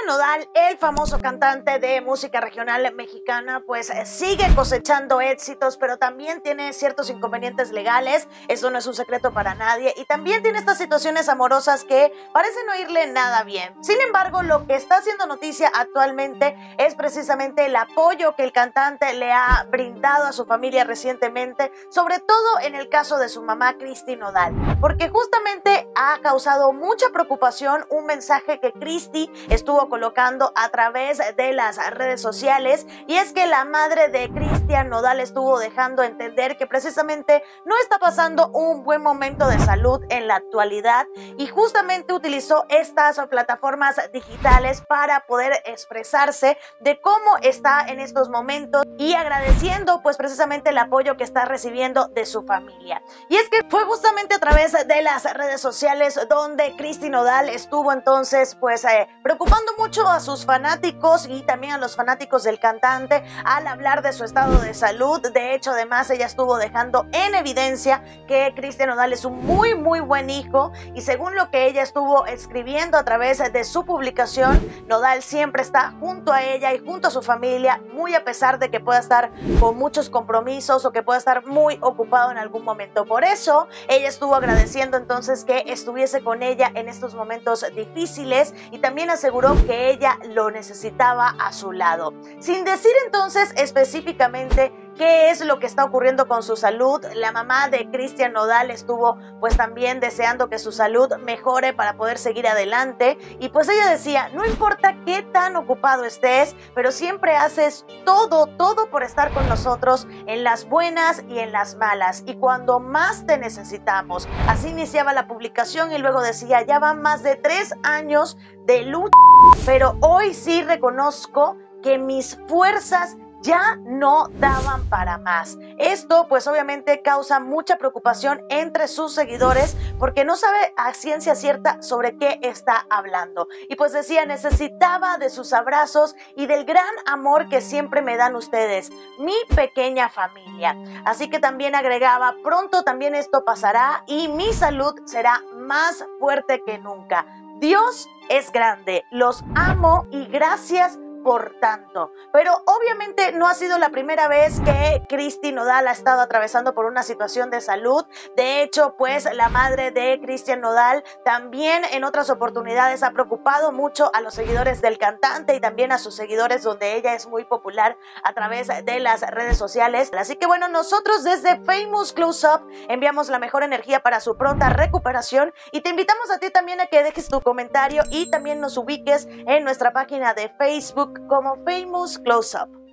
Nodal, el famoso cantante de música regional mexicana, pues sigue cosechando éxitos, pero también tiene ciertos inconvenientes legales, eso no es un secreto para nadie, y también tiene estas situaciones amorosas que parecen no irle nada bien. Sin embargo, lo que está haciendo noticia actualmente es precisamente el apoyo que el cantante le ha brindado a su familia recientemente, sobre todo en el caso de su mamá Cristi Nodal, porque justamente ha causado mucha preocupación un mensaje que Cristi estuvo colocando a través de las redes sociales, y es que la madre de Cristian Nodal estuvo dejando entender que precisamente no está pasando un buen momento de salud en la actualidad, y justamente utilizó estas plataformas digitales para poder expresarse de cómo está en estos momentos y agradeciendo pues precisamente el apoyo que está recibiendo de su familia. Y es que fue justamente a través de las redes sociales donde Cristi Nodal estuvo entonces pues preocupando mucho a sus fanáticos y también a los fanáticos del cantante al hablar de su estado de salud. De hecho, además, ella estuvo dejando en evidencia que Cristian Nodal es un muy buen hijo, y según lo que ella estuvo escribiendo a través de su publicación, Nodal siempre está junto a ella y junto a su familia, muy a pesar de que pueda estar con muchos compromisos o que pueda estar muy ocupado en algún momento. Por eso, ella estuvo agradeciendo entonces que estuviese con ella en estos momentos difíciles, y también aseguró que ella lo necesitaba a su lado, sin decir entonces específicamente qué es lo que está ocurriendo con su salud. La mamá de Cristian Nodal estuvo pues también deseando que su salud mejore para poder seguir adelante, y pues ella decía: no importa qué tan ocupado estés, pero siempre haces todo por estar con nosotros en las buenas y en las malas, y cuando más te necesitamos. Así iniciaba la publicación, y luego decía: ya van más de 3 años de lucha, pero hoy sí reconozco que mis fuerzas ya no daban para más. Esto pues obviamente causa mucha preocupación entre sus seguidores, porque no sabe a ciencia cierta sobre qué está hablando. Y pues decía: necesitaba de sus abrazos y del gran amor que siempre me dan ustedes, mi pequeña familia. Así que también agregaba: pronto también esto pasará y mi salud será más fuerte que nunca. Dios es grande, los amo y gracias por tanto. Pero obviamente no ha sido la primera vez que Cristi Nodal ha estado atravesando por una situación de salud. De hecho, pues la madre de Cristian Nodal también en otras oportunidades ha preocupado mucho a los seguidores del cantante y también a sus seguidores, donde ella es muy popular a través de las redes sociales. Así que bueno, nosotros desde Famous Close Up enviamos la mejor energía para su pronta recuperación, y te invitamos a ti también a que dejes tu comentario y también nos ubiques en nuestra página de Facebook como Famous Close Up.